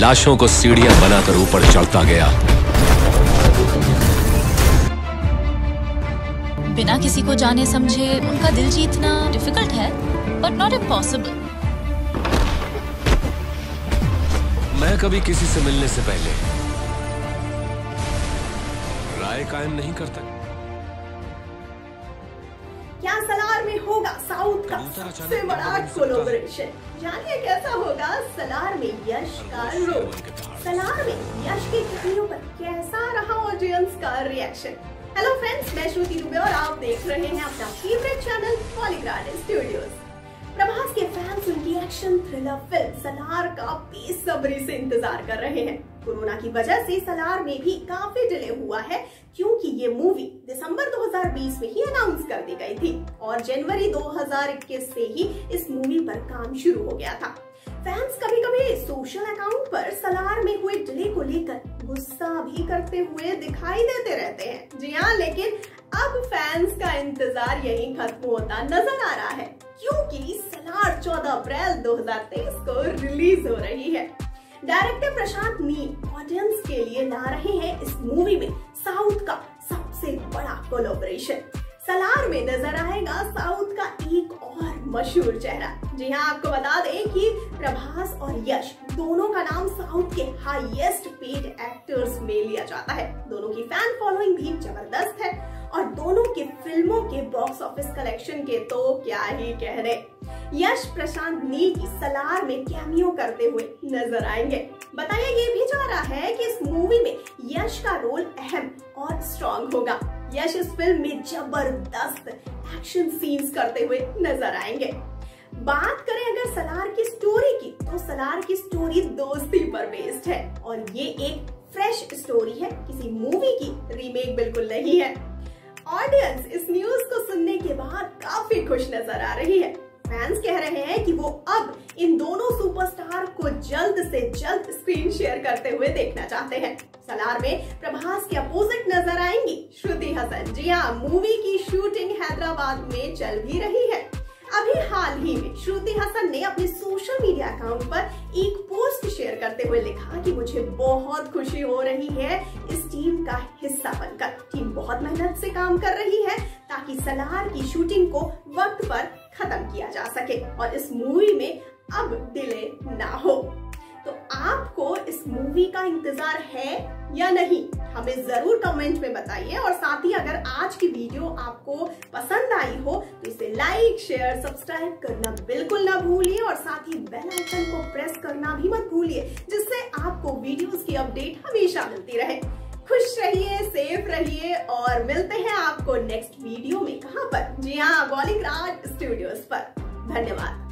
लाशों को सीढ़ियां बनाकर ऊपर चढ़ता गया। बिना किसी को जाने समझे उनका दिल जीतना डिफिकल्ट है, बट नॉट इम्पॉसिबल। मैं कभी किसी से मिलने से पहले राय कायम नहीं करता। क्या सलार में होगा साउथ का सबसे बड़ा कोलैबोरेशन? जानिए कैसा होगा सलार में यश का रोल। सलार में यश के कैमियो पर कैसा रहा ऑडियंस का रिएक्शन? हेलो फ्रेंड्स, मैं श्रुति दुबे और आप देख रहे हैं अपना favourite channel Polygrad studios. Prabhas के फैंस उनकी एक्शन थ्रिलर फिल्म सलार का बेसब्री से इंतजार कर रहे हैं। कोरोना की वजह से सलार में भी काफी डिले हुआ है, क्योंकि ये मूवी दिसंबर 2020 में ही अनाउंस कर दी गई थी और जनवरी 2021 से ही इस मूवी पर काम शुरू हो गया था। फैंस कभी कभी सोशल अकाउंट पर सलार में हुए डिले को लेकर गुस्सा भी करते हुए दिखाई देते रहते हैं। जी हाँ, लेकिन अब फैंस का इंतजार यहीं खत्म होता नजर आ रहा है, क्योंकि सलार 14 अप्रैल 2023 को रिलीज हो रही है। डायरेक्टर प्रशांत नील ऑडियंस के लिए ला रहे हैं इस मूवी में साउथ का सबसे बड़ा कोलैबोरेशन। सलार में नजर आएगा साउथ का एक और मशहूर चेहरा। जी हाँ, आपको बता दें कि प्रभास और यश दोनों का नाम साउथ के हाईएस्ट पेड एक्टर्स में लिया जाता है। दोनों की फैन फॉलोइंग भी जबरदस्त है और दोनों के फिल्मों के बॉक्स ऑफिस कलेक्शन के तो क्या ही कहने। यश प्रशांत नील की सलार में कैमियो करते हुए नजर आएंगे। बताया ये भी जा रहा है कि इस मूवी में यश का रोल अहम और स्ट्रॉन्ग होगा। यश इस फिल्म में जबरदस्त एक्शन सीन्स करते हुए नजर आएंगे। बात करें अगर सलार की स्टोरी की, तो सलार की स्टोरी दोस्ती पर बेस्ड है और ये एक फ्रेश स्टोरी है, किसी मूवी की रीमेक बिल्कुल नहीं है। ऑडियंस इस न्यूज को सुनने के बाद काफी खुश नजर आ रही है। फैंस कह रहे हैं कि वो अब इन दोनों सुपरस्टार को जल्द से जल्द स्क्रीन शेयर करते हुए देखना चाहते हैं। सलार में प्रभास के अपोजिट नजर आएंगी श्रुति हसन। जी हाँ, मूवी की शूटिंग हैदराबाद में चल भी रही है। अभी हाल ही में श्रुति हसन ने अपने सोशल मीडिया अकाउंट पर एक पोस्ट शेयर करते हुए लिखा कि मुझे बहुत खुशी हो रही है इस टीम का हिस्सा बनकर। टीम बहुत मेहनत से काम कर रही है ताकि सलार की शूटिंग को वक्त पर खत्म किया जा सके और इस मूवी में अब डिले ना हो। तो आपको इस मूवी का इंतजार है या नहीं, हमें जरूर कमेंट में बताइए। और साथ ही अगर आज की वीडियो आपको पसंद आई हो तो इसे लाइक, शेयर, सब्सक्राइब करना बिल्कुल ना भूलिए और साथ ही बेल आइकन को प्रेस करना भी मत भूलिए, जिससे आपको वीडियोस की अपडेट हमेशा मिलती रहे। खुश रहिए, सेफ रहिए और मिलते हैं आपको नेक्स्ट वीडियो में। कहां पर? जी हाँ, पॉलीग्राड स्टूडियोज पर। धन्यवाद।